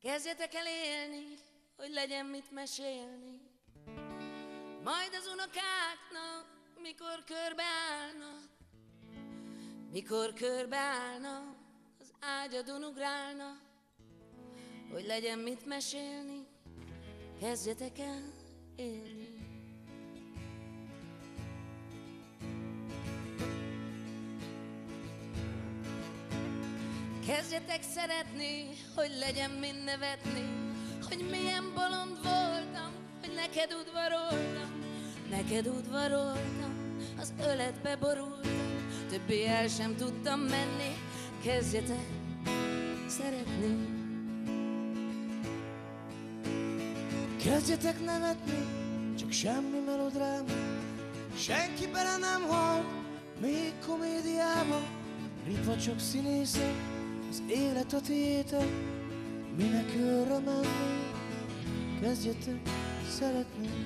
Kezdjetek el élni, hogy legyen mit mesélni. Majd az unokáknak, mikor körbeállnak, mikor körbeállnak, az ágyadon ugrálnak, hogy legyen mit mesélni. Kezdjetek el élni. Kezdjetek szeretni, hogy legyen mind nevetni, hogy milyen bolond voltam, hogy neked udvaroltam, neked udvaroltam, az öletbe borultam, többé el sem tudtam menni. Kezdjetek szeretni. Kezdjetek nevetni, csak semmi melodráma, senki bele nem hal, még komédiába. Itt vagy csak színészek, az élet a tiétek, minek örre menni, kezdjetek szeretni.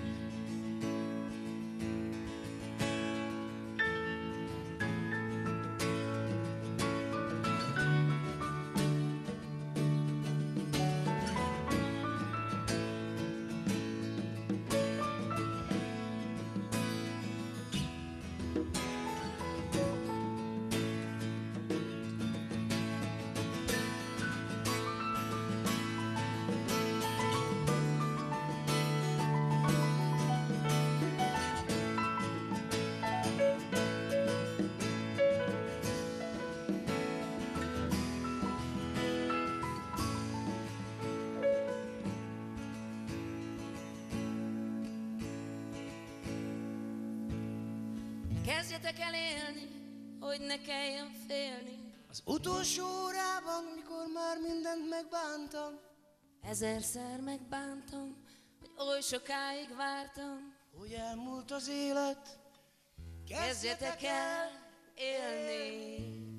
Kezdjetek el élni, hogy ne kelljen félni. Az utolsó órában, mikor már mindent megbántam, Ezerszer megbántam, hogy oly sokáig vártam, hogy elmúlt az élet. kezdjetek el élni.